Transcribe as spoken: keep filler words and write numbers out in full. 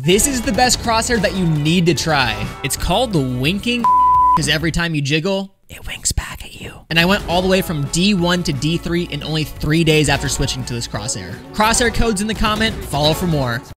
This is the best crosshair that you need to try. It's called the winking, because every time you jiggle, it winks back at you. And I went all the way from D one to D three in only three days after switching to this crosshair. Crosshair code's in the comment, follow for more.